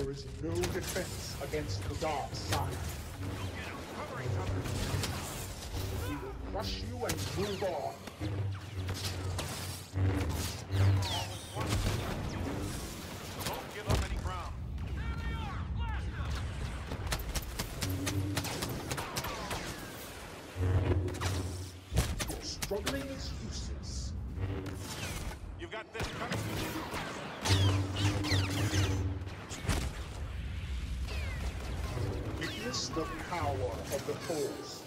There is no defense against the dark side. We will crush you and move on. Don't give up any ground. Your struggling is useless. You've got this coming. Witness the power of the Force.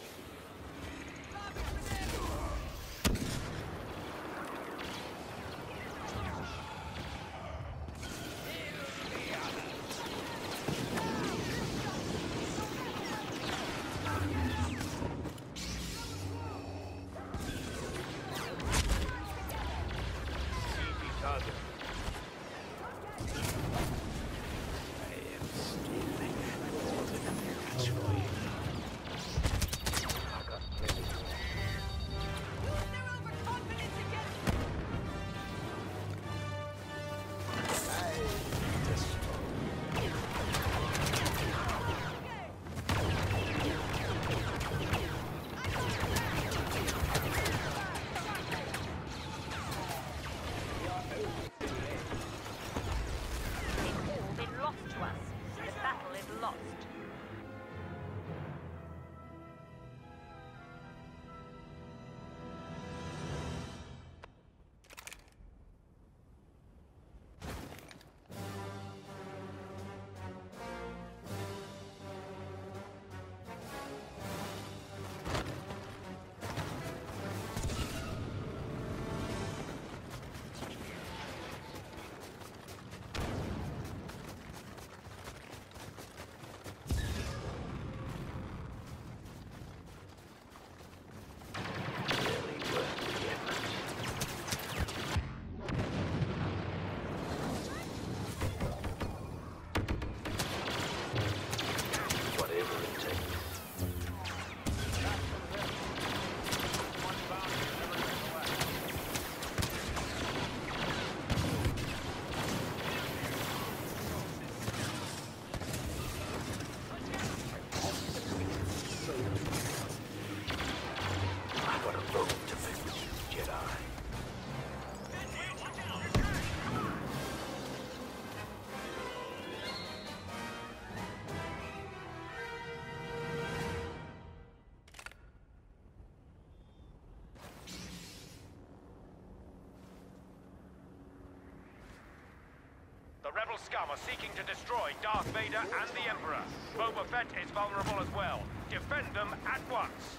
The rebel scum are seeking to destroy Darth Vader and the Emperor. Boba Fett is vulnerable as well. Defend them at once.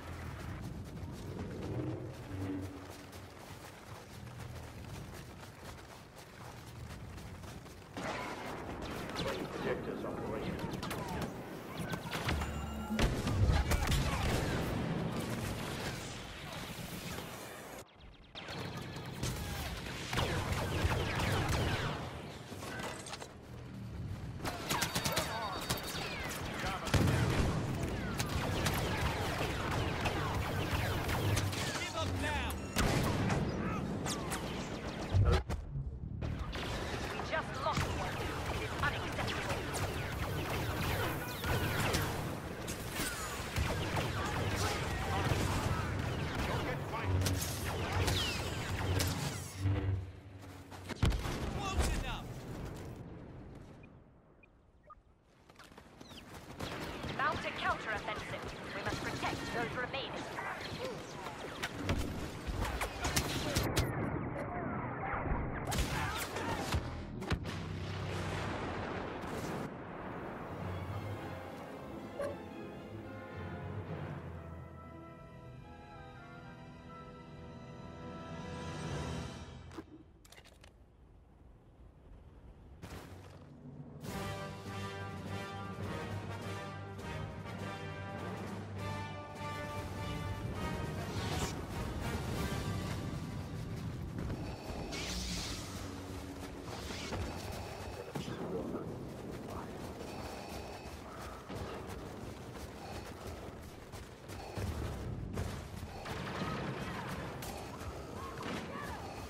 Projectors operational. Counter-offensive. We must protect those remaining.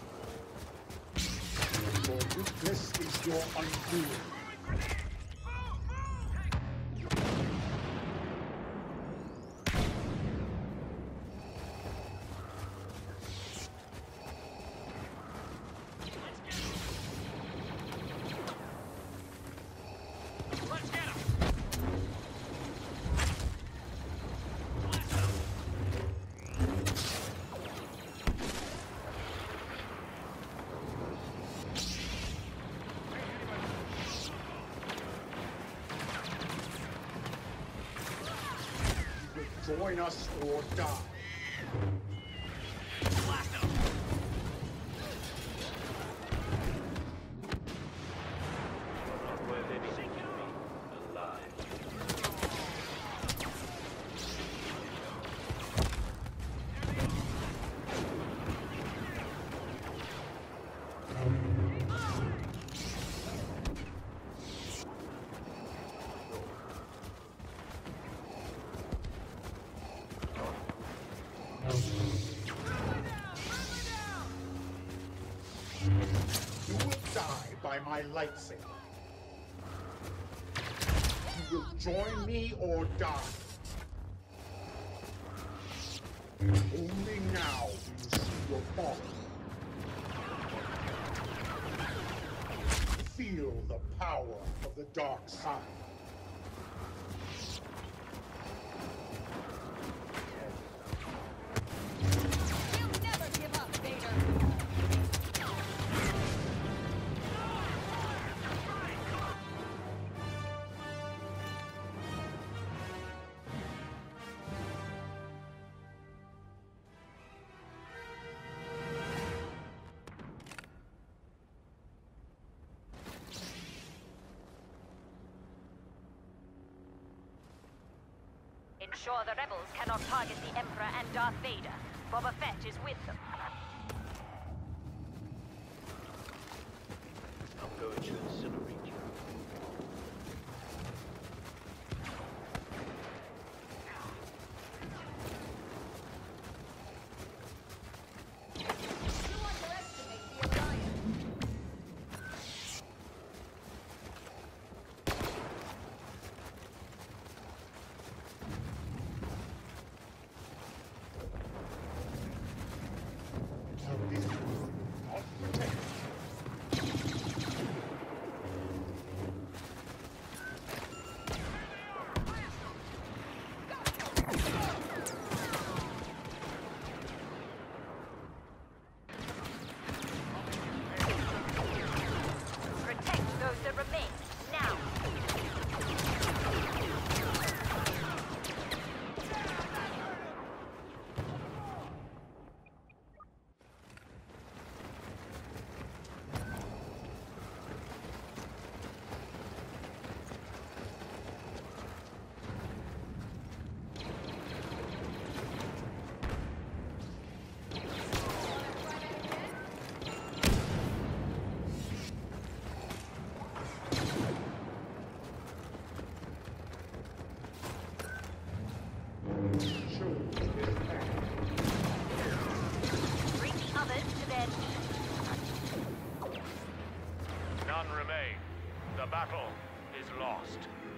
This is your undoing. Join us or die. You will die by my lightsaber. You will join me or die. Only now do you see your fall. Feel the power of the dark side. You'll never give up, Vader! Ensure the rebels cannot target the Emperor and Darth Vader. Boba Fett is with them. I'm going to incinerate you. You underestimate the Alliance. Protect those that remain, now! Bring the others to their knees. None remain. The battle is lost.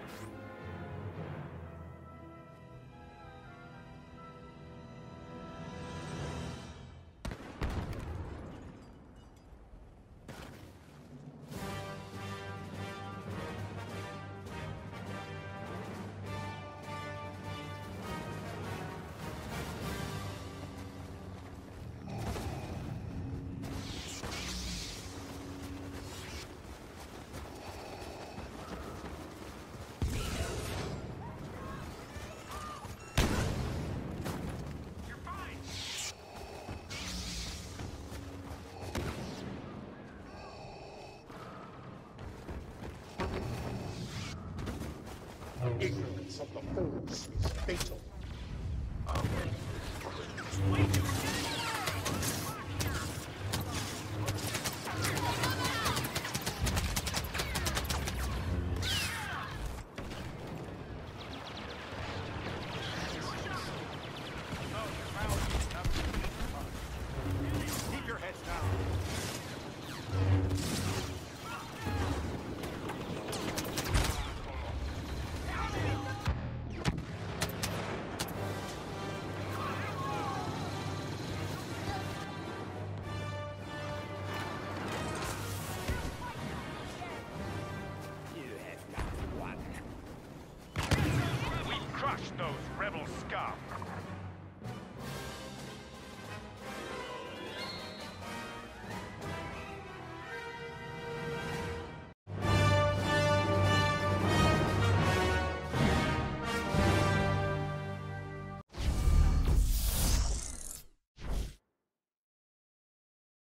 Ignorance of the Force is fatal. Keep your heads down. We've crushed those rebel scum.